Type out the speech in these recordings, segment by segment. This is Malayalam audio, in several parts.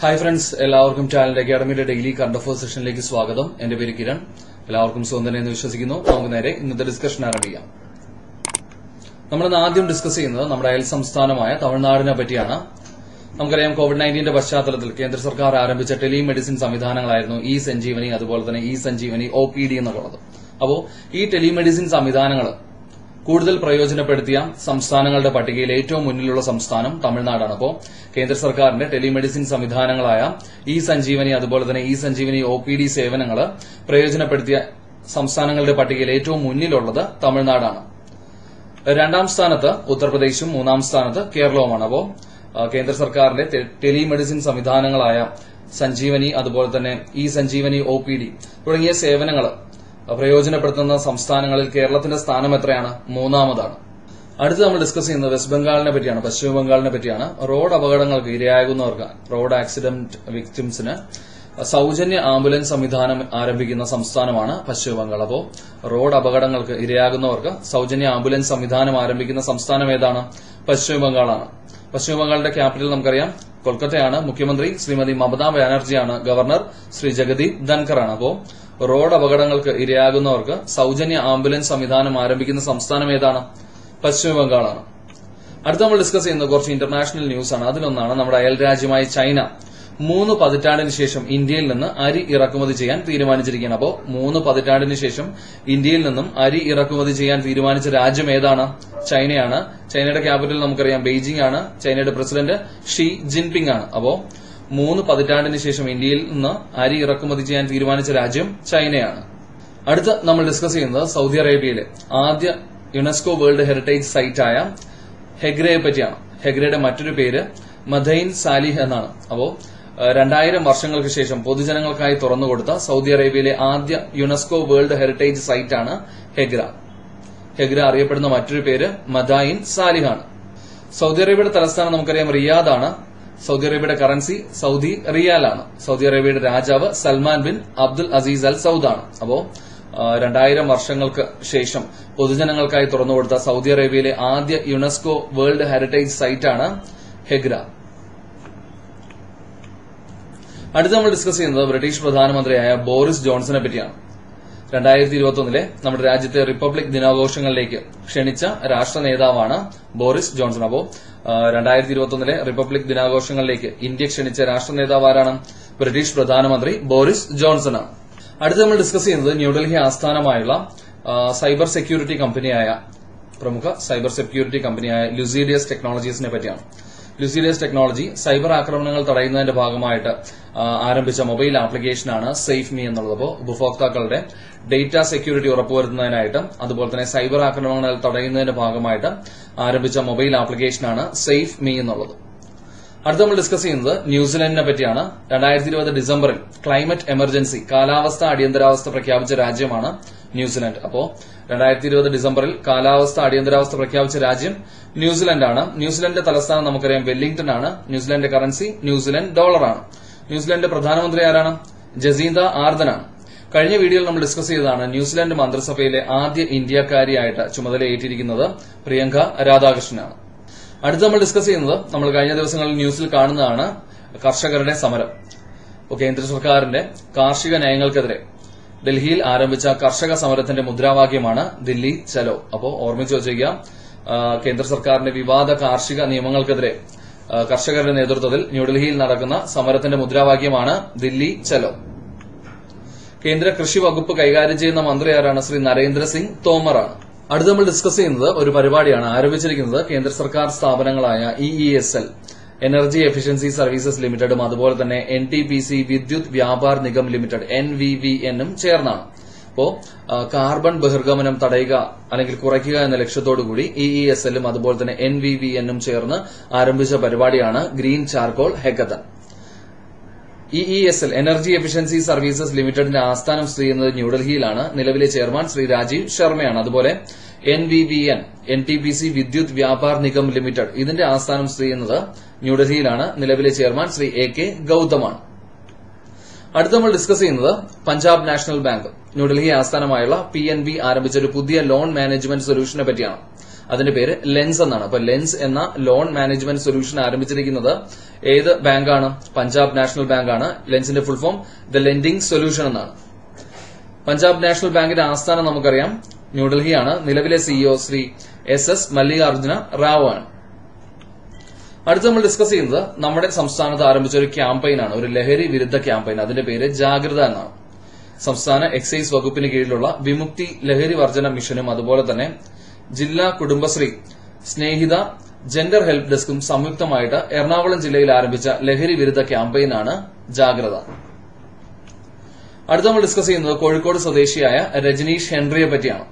ഹായ് ഫ്രണ്ട്സ്, എല്ലാവർക്കും ടാലന്റ് അക്കാഡമിയുടെ ഡെയിലി കറണ്ട് അഫയേഴ്സ് സെഷനിലേക്ക് സ്വാഗതം. എന്റെ പേര് കിരൺ. എല്ലാവർക്കും സുഖം തന്നെ എന്ന് വിശ്വസിക്കുന്നു. നമുക്ക് നേരെ ഇന്നത്തെ ഡിസ്കഷൻ ആരംഭിക്കാം. നമ്മൾ ആദ്യം ഡിസ്കസ് ചെയ്യുന്നത് നമ്മുടെ അയൽ സംസ്ഥാനമായ തമിഴ്നാടിനെ പറ്റിയാണ്. നമുക്കറിയാം, കോവിഡ്-19 പശ്ചാത്തലത്തിൽ കേന്ദ്ര സർക്കാർ ആരംഭിച്ച ടെലിമെഡിസിൻ സംവിധാനങ്ങളായിരുന്നു ഇ സഞ്ജീവനി, അതുപോലെ തന്നെ ഇ സഞ്ജീവനി OPD എന്നുള്ളത്. അപ്പോൾ ഈ ടെലിമെഡിസിൻ സംവിധാനങ്ങൾ കൂടുതൽ പ്രയോജനപ്പെടുത്തിയ സംസ്ഥാനങ്ങളുടെ പട്ടികയിൽ ഏറ്റവും മുന്നിലുള്ള സംസ്ഥാനം തമിഴ്നാടാണ്. അപ്പോൾ കേന്ദ്ര സർക്കാരിന്റെ ടെലിമെഡിസിൻ സംവിധാനങ്ങളായ ഇ സഞ്ജീവനി, അതുപോലെ തന്നെ ഇ സഞ്ജീവനി OPD സേവനങ്ങൾ പ്രയോജനപ്പെടുത്തിയ സംസ്ഥാനങ്ങളുടെ പട്ടികയിൽ ഏറ്റവും മുന്നിലുള്ളത് തമിഴ്നാടാണ്. രണ്ടാം സ്ഥാനത്ത് ഉത്തർപ്രദേശും മൂന്നാം സ്ഥാനത്ത് കേരളവുമാണ്. അപ്പോൾ കേന്ദ്ര സർക്കാരിന്റെ ടെലിമെഡിസിൻ സംവിധാനങ്ങളായ സഞ്ജീവനി, അതുപോലെ തന്നെ ഇ സഞ്ജീവനി OPD തുടങ്ങിയ സേവനങ്ങൾ പ്രയോജനപ്പെടുത്തുന്ന സംസ്ഥാനങ്ങളിൽ കേരളത്തിന്റെ സ്ഥാനം എത്രയാണ്? മൂന്നാമതാണ്. അടുത്ത് നമ്മൾ ഡിസ്കസ് ചെയ്യുന്നത് വെസ്റ്റ് ബംഗാളിനെ പറ്റിയാണ്, പശ്ചിമ ബംഗാളിനെ പറ്റിയാണ്. റോഡ് അപകടങ്ങൾക്ക് ഇരയാകുന്നവർക്ക്, റോഡ് ആക്സിഡന്റ് വിക്ടിംസിന് സൌജന്യ ആംബുലൻസ് സംവിധാനം ആരംഭിക്കുന്ന സംസ്ഥാനമാണ് പശ്ചിമ ബംഗാൾ. അപ്പോൾ റോഡ് അപകടങ്ങൾക്ക് ഇരയാകുന്നവർക്ക് സൌജന്യ ആംബുലൻസ് സംവിധാനം ആരംഭിക്കുന്ന സംസ്ഥാനം ഏതാണ്? പശ്ചിമ ബംഗാളാണ്. പശ്ചിമ ബംഗാളിന്റെ ക്യാപിറ്റൽ നമുക്കറിയാം കൊൽക്കത്തയാണ്. മുഖ്യമന്ത്രി ശ്രീമതി മമതാ ബാനർജിയാണ്. ഗവർണർ ശ്രീ ജഗദീപ് ധൻഖറാണ്. അപ്പോൾ റോഡ് അപകടങ്ങൾക്ക് ഇരയാകുന്നവർക്ക് സൌജന്യ ആംബുലൻസ് സംവിധാനം ആരംഭിക്കുന്ന സംസ്ഥാനം ഏതാണ്? പശ്ചിമ ബംഗാളാണ്. അടുത്ത നമ്മൾ ഡിസ്കസ് ചെയ്യുന്നത് കുറച്ച് ഇന്റർനാഷണൽ ന്യൂസ് ആണ്. അതിലൊന്നാണ് നമ്മുടെ അയൽ രാജ്യമായ ചൈന 3 പതിറ്റാണ്ടിന് ശേഷം ഇന്ത്യയിൽ നിന്ന് അരി ഇറക്കുമതി ചെയ്യാൻ തീരുമാനിച്ചിരിക്കുകയാണ്. അപ്പോൾ 3 പതിറ്റാണ്ടിന് ശേഷം ഇന്ത്യയിൽ നിന്നും അരി ഇറക്കുമതി ചെയ്യാൻ തീരുമാനിച്ച രാജ്യം ഏതാണ്? ചൈനയാണ്. ചൈനയുടെ ക്യാപിറ്റൽ നമുക്കറിയാം ബെയ്ജിംഗ് ആണ്. ചൈനയുടെ പ്രസിഡന്റ് ഷീ ജിൻപിങ് ആണ്. അപ്പോൾ 3 പതിറ്റാണ്ടിന് ശേഷം ഇന്ത്യയിൽ നിന്ന് അരി ഇറക്കുമതി ചെയ്യാൻ തീരുമാനിച്ച രാജ്യം ചൈനയാണ്. അടുത്ത് നമ്മൾ ഡിസ്കസ് ചെയ്യുന്നത് സൗദി അറേബ്യയിലെ ആദ്യ യുനെസ്കോ വേൾഡ് ഹെറിറ്റേജ് സൈറ്റായ ഹെഗ്രയെ പറ്റിയാണ്. ഹെഗ്രയുടെ മറ്റൊരു പേര് മദൈൻ സാലിഹ് എന്നാണ്. അപ്പോൾ 2000 വർഷങ്ങൾക്ക് ശേഷം പൊതുജനങ്ങൾക്കായി തുറന്നുകൊടുത്ത സൗദി അറേബ്യയിലെ ആദ്യ യുനെസ്കോ വേൾഡ് ഹെറിറ്റേജ് സൈറ്റാണ് ഹെഗ്ര. ഹെഗ്ര അറിയപ്പെടുന്ന മറ്റൊരു പേര് മദൈൻ സാലിഹ് ആണ്. സൗദി അറേബ്യയുടെ തലസ്ഥാനം നമുക്കറിയാം റിയാദാണ്. സൗദി അറേബ്യയുടെ കറൻസി സൗദി റിയാലാണ്. സൗദി അറേബ്യയുടെ രാജാവ് Salman bin Abdul Aziz Al Saud ആണ്. അപ്പോൾ 2000 വർഷങ്ങൾക്ക് ശേഷം പൊതുജനങ്ങൾക്കായി തുറന്നുകൊടുത്ത സൗദി അറേബ്യയിലെ ആദ്യ യുനെസ്കോ വേൾഡ് ഹെറിറ്റേജ് സൈറ്റാണ് ഹെഗ്ര. അടുത്ത് നമ്മൾ ഡിസ്കസ് ചെയ്യുന്നത് ബ്രിട്ടീഷ് പ്രധാനമന്ത്രിയായ ബോറിസ് ജോൺസനെ പറ്റിയാണ്. 2021 നമ്മുടെ രാജ്യത്തെ റിപ്പബ്ലിക് ദിനാഘോഷങ്ങളിലേക്ക് ക്ഷണിച്ച രാഷ്ട്ര നേതാവാണ് ബോറിസ് ജോൺസൺ. അപ്പോൾ 2021 റിപ്പബ്ലിക് ദിനാഘോഷങ്ങളിലേക്ക് ഇന്ത്യ ക്ഷണിച്ച രാഷ്ട്ര നേതാവ് ആരാണ്? ബ്രിട്ടീഷ് പ്രധാനമന്ത്രി ബോറിസ് ജോൺസൺ ആണ്. അടുത്ത് നമ്മൾ ഡിസ്കസ് ചെയ്യുന്നത് ന്യൂഡൽഹി ആസ്ഥാനമായുള്ള സൈബർ സെക്യൂരിറ്റി കമ്പനിയായ പ്രമുഖ സൈബർ സെക്യൂരിറ്റി കമ്പനിയായ ലുസീഡിയസ് ടെക്നോളജീസിനെ പറ്റിയാണ്. ലുസീഡിയസ് ടെക്നോളജി സൈബർ ആക്രമണങ്ങൾ തടയുന്നതിന്റെ ഭാഗമായിട്ട് ആരംഭിച്ച മൊബൈൽ ആപ്ലിക്കേഷനാണ് സേഫ് മീ എന്നുള്ളത്. അപ്പോൾ ഉപഭോക്താക്കളുടെ ഡേറ്റ സെക്യൂരിറ്റി ഉറപ്പുവരുത്തുന്നതിനായിട്ട്, അതുപോലെ തന്നെ സൈബർ ആക്രമണങ്ങൾ തടയുന്നതിന്റെ ഭാഗമായിട്ട് ആരംഭിച്ച മൊബൈൽ ആപ്ലിക്കേഷനാണ് സേഫ് മീ എന്നുള്ളത്. അടുത്ത നമ്മൾ ഡിസ്കസ് ചെയ്യുന്നത് ന്യൂസിലൻഡിനെ പറ്റിയാണ്. 2020 ഡിസംബറിൽ ക്ലൈമറ്റ് എമർജൻസി, കാലാവസ്ഥ അടിയന്തരാവസ്ഥ പ്രഖ്യാപിച്ച രാജ്യമാണ് ന്യൂസിലൻഡ്. അപ്പോൾ 2020 ഡിസംബറിൽ കാലാവസ്ഥ അടിയന്തരാവസ്ഥ പ്രഖ്യാപിച്ച രാജ്യം ന്യൂസിലൻഡാണ്. ന്യൂസിലൻഡിന്റെ തലസ്ഥാനം നമുക്കറിയാം വെല്ലിംഗ്ടൺ ആണ്. ന്യൂസിലൻഡിന്റെ കറൻസി ന്യൂസിലൻഡ് ഡോളറാണ്. ന്യൂസിലൻഡിന്റെ പ്രധാനമന്ത്രി ആരാണ്? ജസീന്ത ആർദനാണ്. കഴിഞ്ഞ വീഡിയോയിൽ നമ്മൾ ഡിസ്കസ് ചെയ്തതാണ് ന്യൂസിലൻഡ് മന്ത്രിസഭയിലെ ആദ്യ ഇന്ത്യക്കാരിയായിട്ട് ചുമതലയേറ്റിരിക്കുന്നത് പ്രിയങ്ക രാധാകൃഷ്ണനാണ്. അടുത്ത് നമ്മൾ ഡിസ്കസ് ചെയ്യുന്നത് നമ്മൾ കഴിഞ്ഞ ദിവസങ്ങളിൽ ന്യൂസിൽ കാണുന്നതാണ് കർഷകരുടെ സമരം. അപ്പോൾ കേന്ദ്ര സർക്കാരിന്റെ കാർഷിക നയങ്ങൾക്കെതിരെ ഡൽഹിയിൽ ആരംഭിച്ച കർഷക സമരത്തിന്റെ മുദ്രാവാക്യമാണ് ദില്ലി ചലോ. അപ്പോൾ ഓർമ്മിച്ചു വച്ചേക്കാം, കേന്ദ്ര സർക്കാരിന്റെ വിവാദ കാർഷിക നിയമങ്ങൾക്കെതിരെ കർഷകരുടെ നേതൃത്വത്തിൽ ന്യൂഡൽഹിയിൽ നടക്കുന്ന സമരത്തിന്റെ മുദ്രാവാക്യമാണ് ദില്ലി ചലോ. കേന്ദ്ര കൃഷി വകുപ്പ് കൈകാര്യം ചെയ്യുന്ന മന്ത്രി ആരാണ്? ശ്രീ നരേന്ദ്രസിംഗ് തോമറാണ്. അടുത്ത് നമ്മൾ ഡിസ്കസ് ചെയ്യുന്നത് ഒരു പരിപാടിയാണ് ആരംഭിച്ചിരിക്കുന്നത് കേന്ദ്ര സർക്കാർ സ്ഥാപനങ്ങളായ EESL എനർജി എഫിഷ്യൻസി സർവീസസ് ലിമിറ്റഡും അതുപോലെ തന്നെ NTPC Vidyut Vyapar Nigam limited NVVN ചേർന്നാണ്. അപ്പോ കാർബൺ ബഹിർഗമനം തടയുക അല്ലെങ്കിൽ കുറയ്ക്കുക എന്ന ലക്ഷ്യത്തോടുകൂടി EESLും അതുപോലെ തന്നെ NVVN ചേർന്ന് ആരംഭിച്ച പരിപാടിയാണ് green charcoal hackathon. EESL energy efficiency services ലിമിറ്റഡിന്റെ ആസ്ഥാനം സ്ഥിതി ചെയ്യുന്നത് ന്യൂഡൽഹിയിലാണ്. നിലവിലെ ചെയർമാൻ ശ്രീ രാജീവ് ശർമ്മയാണ്. അതുപോലെ NVVN NTPC Vidyut Vyapar Nigam limited ഇതിന്റെ ആസ്ഥാനം സ്ഥിതി ചെയ്യുന്നത് ന്യൂഡൽഹിയിലാണ്. നിലവിലെ ചെയർമാൻ ശ്രീ AK ഗൌതമാണ്. അടുത്ത നമ്മൾ ഡിസ്കസ് ചെയ്യുന്നത് പഞ്ചാബ് നാഷണൽ ബാങ്ക് ന്യൂഡൽഹി ആസ്ഥാനമായുള്ള PNB ആരംഭിച്ച ഒരു പുതിയ ലോൺ മാനേജ്മെന്റ് സൊല്യൂഷനെ പറ്റിയാണ്. അതിന്റെ പേര് ലെൻസ് എന്നാണ്. അപ്പൊ ലെൻസ് എന്ന ലോൺ മാനേജ്മെന്റ് സൊല്യൂഷൻ ആരംഭിച്ചിരിക്കുന്നത് ഏത് ബാങ്കാണ്? പഞ്ചാബ് നാഷണൽ ബാങ്കാണ്. ലെൻസിന്റെ full form the lending solution എന്നാണ്. പഞ്ചാബ് നാഷണൽ ബാങ്കിന്റെ ആസ്ഥാനം നമുക്കറിയാം ന്യൂഡൽഹിയാണ്. നിലവിലെ സിഇഒ ശ്രീ SS മല്ലികാർജുന റാവു ആണ്. അടുത്ത് നമ്മൾ ഡിസ്കസ് ചെയ്യുന്നത് നമ്മുടെ സംസ്ഥാനത്ത് ആരംഭിച്ച ഒരു ക്യാമ്പയിനാണ്, ഒരു ലഹരി വിരുദ്ധ ക്യാമ്പയിൻ. അതിന്റെ പേര് ജാഗ്രത എന്നാണ്. സംസ്ഥാന എക്സൈസ് വകുപ്പിന് കീഴിലുള്ള വിമുക്തി ലഹരി വർജന മിഷനും അതുപോലെ തന്നെ ജില്ലാ കുടുംബശ്രീ സ്നേഹിത ജെൻഡർ ഹെൽപ്പ് ഡെസ്കും സംയുക്തമായിട്ട് എറണാകുളം ജില്ലയിൽ ആരംഭിച്ച ലഹരി വിരുദ്ധ ക്യാമ്പയിനാണ് ജാഗ്രത. അടുത്ത് നമ്മൾ ഡിസ്കസ് ചെയ്യുന്നത് കോഴിക്കോട് സ്വദേശിയായ രജനീഷ് ഹെൻറിയെ പറ്റിയാണ്.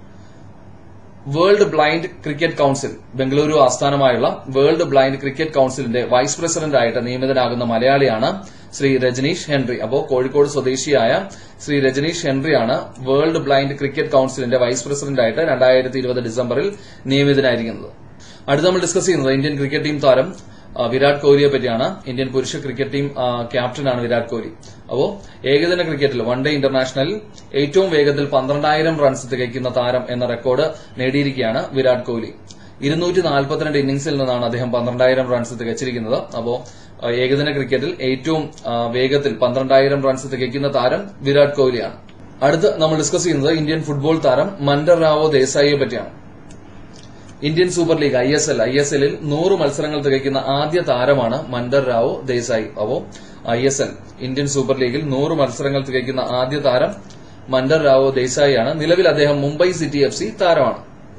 World blind cricket council, Bengaluru ആസ്ഥാനമായുള്ള വേൾഡ് ബ്ലൈൻഡ് ക്രിക്കറ്റ് കൌൺസിലിന്റെ വൈസ് പ്രസിഡന്റ് ആയിട്ട് നിയമിതനാകുന്ന മലയാളിയാണ് ശ്രീ രജനീഷ് ഹെൻറി. അപ്പോൾ കോഴിക്കോട് സ്വദേശിയായ ശ്രീ രജനീഷ് ഹെൻറിയാണ് വേൾഡ് ബ്ലൈൻഡ് ക്രിക്കറ്റ് കൌൺസിലിന്റെ വൈസ് പ്രസിഡന്റ് ആയിട്ട് 2020 ഡിസംബറിൽ നിയമിതനായിരിക്കുന്നത്. അടുത്ത് നമ്മൾ ഡിസ്കസ് ചെയ്യുന്നത് ഇന്ത്യൻ ക്രിക്കറ്റ് ടീം താരം വിരാട് കോഹ്ലിയെ പറ്റിയാണ്. ഇന്ത്യൻ പുരുഷ ക്രിക്കറ്റ് ടീം ക്യാപ്റ്റനാണ് വിരാട് കോഹ്ലി. അപ്പോ ഏകദിന ക്രിക്കറ്റിൽ വൺ ഡേ ഇന്റർനാഷണലിൽ ഏറ്റവും വേഗത്തിൽ 12,000 റൺസ് തികയ്ക്കുന്ന താരം എന്ന റെക്കോർഡ് നേടിയിരിക്കുകയാണ് വിരാട് കോഹ്ലി. 242 ഇന്നിംഗ്സിൽ നിന്നാണ് അദ്ദേഹം 12,000 റൺസ് തികച്ചിരിക്കുന്നത്. അപ്പോ ഏകദിന ക്രിക്കറ്റിൽ ഏറ്റവും വേഗത്തിൽ 12,000 റൺസ് തികയ്ക്കുന്ന താരം വിരാട് കോഹ്ലിയാണ്. അടുത്ത് നമ്മൾ ഡിസ്കസ് ചെയ്യുന്നത് ഇന്ത്യൻ ഫുട്ബോൾ താരം മൻഡർ റാവോ ദേശായിയെ പറ്റിയാണ്. ഇന്ത്യൻ സൂപ്പർ ലീഗ് ഐഎസ്എല്ലിൽ 100 മത്സരങ്ങൾ തികയ്ക്കുന്ന ആദ്യ താരമാണ് മൻഡർ റാവോ ദേശായി. അപ്പോ ISL ഇന്ത്യൻ സൂപ്പർ ലീഗിൽ 100 മത്സരങ്ങൾ തികയ്ക്കുന്ന ആദ്യ താരം മൻഡർ റാവോ ദേശായിയാണ്. നിലവിൽ അദ്ദേഹം മുംബൈ സിറ്റി FC താരമാണ്.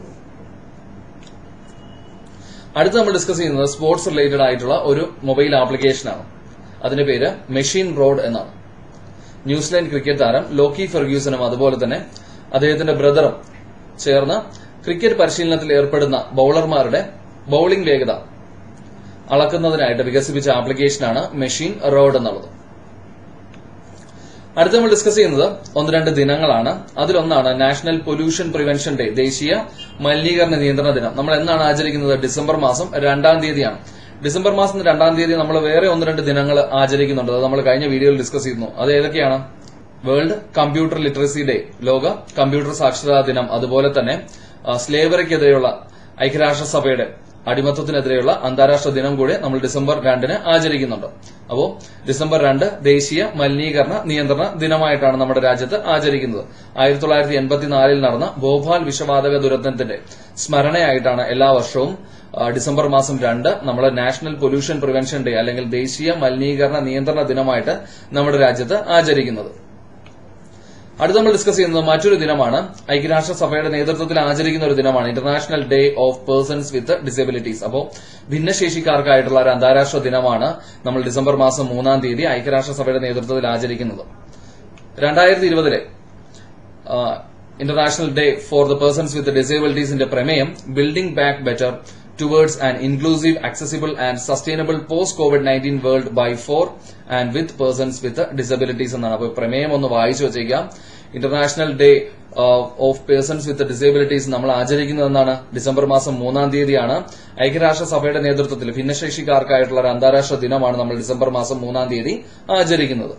അടുത്ത് നമ്മൾ ഡിസ്കസ് ചെയ്യുന്നത് സ്പോർട്സ് റിലേറ്റഡ് ആയിട്ടുള്ള ഒരു മൊബൈൽ ആപ്ലിക്കേഷനാണ്. അതിന്റെ പേര് മെഷീൻ റോഡ് എന്നാണ്. ന്യൂസിലാൻഡ് ക്രിക്കറ്റ് താരം ലോക്കി ഫെർഗ്യൂസനും അതുപോലെ തന്നെ അദ്ദേഹത്തിന്റെ ബ്രദറും ചേർന്ന് ക്രിക്കറ്റ് പരിശീലനത്തിൽ ഏർപ്പെടുന്ന ബൌളർമാരുടെ ബൌളിംഗ് വേഗത അളക്കുന്നതിനായിട്ട് വികസിപ്പിച്ച ആപ്ലിക്കേഷനാണ് മെഷീൻ റോഡ് എന്നുള്ളത്. അടുത്ത് നമ്മൾ ഡിസ്കസ് ചെയ്യുന്നത് 1-2 ദിനങ്ങളാണ്. അതിലൊന്നാണ് നാഷണൽ പൊല്യൂഷൻ പ്രിവെൻഷൻ ഡേ, ദേശീയ മലിനീകരണ നിയന്ത്രണ ദിനം. നമ്മൾ എന്നാണ് ആചരിക്കുന്നത്? ഡിസംബർ മാസം 2-ാം തീയതിയാണ്. ഡിസംബർ മാസം 2-ാം തീയതി നമ്മൾ വേറെ 1-2 ദിനങ്ങൾ ആചരിക്കുന്നുണ്ട്. അത് നമ്മൾ കഴിഞ്ഞ വീഡിയോയിൽ ഡിസ്കസ് ചെയ്യുന്നു. അത് ഏതൊക്കെയാണ്? വേൾഡ് കമ്പ്യൂട്ടർ ലിറ്ററസി ഡേ, ലോക കമ്പ്യൂട്ടർ സാക്ഷരതാ ദിനം, അതുപോലെ തന്നെ സ്ലേവറിക്കെതിരെയുള്ള ഐക്യരാഷ്ട്രസഭയുടെ അടിമത്തത്തിനെതിരെയുള്ള അന്താരാഷ്ട്ര ദിനം കൂടി നമ്മൾ ഡിസംബർ 2-ന് ആചരിക്കുന്നുണ്ട്. അപ്പോ ഡിസംബർ 2 ദേശീയ മലിനീകരണ നിയന്ത്രണ ദിനമായിട്ടാണ് നമ്മുടെ രാജ്യത്ത് ആചരിക്കുന്നത്. 1984 നടന്ന ഭോപ്പാൽ വിഷവാതക ദുരന്തത്തിന്റെ സ്മരണയായിട്ടാണ് എല്ലാ വർഷവും ഡിസംബർ മാസം 2 നമ്മൾ നാഷണൽ പൊല്യൂഷൻ പ്രിവെൻഷൻ ഡേ അല്ലെങ്കിൽ ദേശീയ മലിനീകരണ നിയന്ത്രണ ദിനമായിട്ട് നമ്മുടെ രാജ്യത്ത് ആചരിക്കുന്നത്. അടുത്ത് നമ്മൾ ഡിസ്കസ് ചെയ്യുന്നത് മറ്റൊരു ദിനമാണ്. ഐക്യരാഷ്ട്രസഭയുടെ നേതൃത്വത്തിൽ ആചരിക്കുന്ന ഒരു ദിനമാണ് international day of persons with disabilities. അപ്പോൾ ഭിന്നശേഷിക്കാർക്കായിട്ടുള്ള ഒരു അന്താരാഷ്ട്ര ദിനമാണ് നമ്മൾ ഡിസംബർ മാസം 3-ാം തീയതി ഐക്യരാഷ്ട്രസഭയുടെ നേതൃത്വത്തിൽ ആചരിക്കുന്നത്. 2020 international day for the persons with ഡിസബിലിറ്റീസിന്റെ പ്രമേയം building back better towards an inclusive, accessible and sustainable post COVID-19 world by for and with persons with disabilities എന്നാണ്. അപ്പോൾ പ്രമേയം ഒന്ന് വായിച്ചു വെച്ചേക്കാം. International day of persons with disabilities നമ്മൾ ആചരിക്കുന്നതെന്നാണ് ഡിസംബർ മാസം 3-ാം തീയതിയാണ്. ഐക്യരാഷ്ട്രസഭയുടെ നേതൃത്വത്തിൽ ഭിന്നശേഷിക്കാർക്കായിട്ടുള്ള ഒരു അന്താരാഷ്ട്ര ദിനമാണ് നമ്മൾ ഡിസംബർ മാസം 3-ാം തീയതി ആചരിക്കുന്നത്.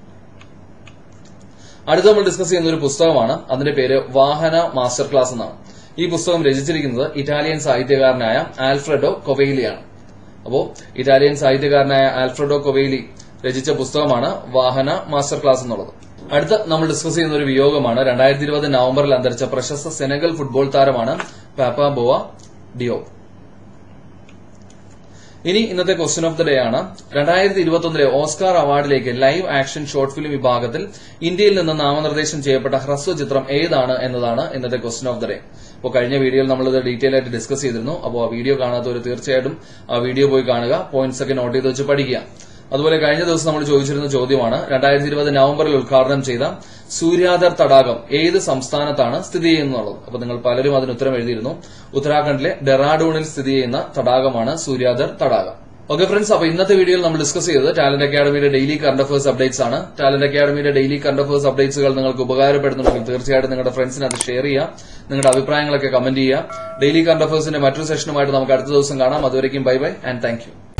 അടുത്ത് നമ്മൾ ഡിസ്കസ് ചെയ്യുന്ന ഒരു പുസ്തകമാണ്. അതിന്റെ പേര് വാഹന മാസ്റ്റർ ക്ലാസ് എന്നാണ്. ഈ പുസ്തകം രചിച്ചിരിക്കുന്നത് ഇറ്റാലിയൻ സാഹിത്യകാരനായ ആൽഫ്രെഡോ കൊവെയ്ലിയാണ്. അപ്പോ ഇറ്റാലിയൻ സാഹിത്യകാരനായ ആൽഫ്രെഡോ കൊവെയ്ലി രചിച്ച പുസ്തകമാണ് വാഹന മാസ്റ്റർ ക്ലാസ് എന്നുള്ളത്. അടുത്ത നമ്മൾ ഡിസ്കസ് ചെയ്യുന്ന ഒരു വിയോഗമാണ്. 2020 നവംബറിൽ അന്തരിച്ച പ്രശസ്ത സെനഗൽ ഫുട്ബോൾ താരമാണ് പാപ്പ ബോവ ഡിയോപ്പ്. ഇനി ഇന്നത്തെ ക്വസ്റ്റ്യൻ ഓഫ് ദി ഡേ ആണ്. 2021 ഓസ്കാർ അവാർഡിലേക്ക് ലൈവ് ആക്ഷൻ ഷോർട്ട് ഫിലിം വിഭാഗത്തിൽ ഇന്ത്യയിൽ നിന്ന് നാമനിർദ്ദേശം ചെയ്യപ്പെട്ട ഹ്രസ്വചിത്രം ഏതാണ് എന്നതാണ് ഇന്നത്തെ ക്വസ്റ്റ്യൻ ഓഫ് ദി ഡേ. അപ്പോൾ കഴിഞ്ഞ വീഡിയോയിൽ നമ്മളിത് ഡീറ്റെയിൽ ആയിട്ട് ഡിസ്കസ് ചെയ്തിരുന്നു. അപ്പോൾ ആ വീഡിയോ കാണാത്തവർ തീർച്ചയായിട്ടും ആ വീഡിയോ പോയി കാണുക, പോയിന്റ്സ് ഒക്കെ നോട്ട് ചെയ്ത് വെച്ച് പഠിക്കുക. അതുപോലെ കഴിഞ്ഞ ദിവസം നമ്മൾ ചോദിച്ചിരുന്ന ചോദ്യമാണ് 2020 നവംബറിൽ ഉദ്ഘാടനം ചെയ്ത സൂര്യാധർ തടാകം ഏത് സംസ്ഥാനത്താണ് സ്ഥിതി ചെയ്യുന്നത്. അപ്പോൾ നിങ്ങൾ പലരും അതിന് ഉത്തരം എഴുതിയിരുന്നു. ഉത്തരാഖണ്ഡിലെ ഡെറാഡൂണിൽ സ്ഥിതി ചെയ്യുന്ന തടാകമാണ് സൂര്യാധർ തടാകം. ഓക്കെ ഫ്രണ്ട്സ്, അപ്പോൾ ഇന്നത്തെ വീഡിയോയിൽ നമ്മൾ ഡിസ്കസ് ചെയ്തത് ടാലന്റ് അക്കാഡമിയുടെ ഡെയിലി കറന്റ് അഫയേഴ്സ് അപ്ഡേറ്റ്സ് ആണ്. ടാലന്റ് അക്കാഡമിയുടെ ഡെയിലി കറന്റ് അഫയേഴ്സ് അപ്ഡേറ്റ്സുകൾ നിങ്ങൾക്ക് ഉപകാരപ്പെടുന്നുണ്ടെങ്കിൽ തീർച്ചയായിട്ടും നിങ്ങളുടെ ഫ്രണ്ട്സിന് അത് ഷെയർ ചെയ്യുക, നിങ്ങളുടെ അഭിപ്രായങ്ങളൊക്കെ കമന്റ് ചെയ്യുക. ഡെയിലി കറന്റ് അഫയേഴ്സിന്റെ മറ്റൊരു സെഷനുമായിട്ട് നമുക്ക് അടുത്ത ദിവസം കാണാം. അതുവരെയും bye bye and thank U.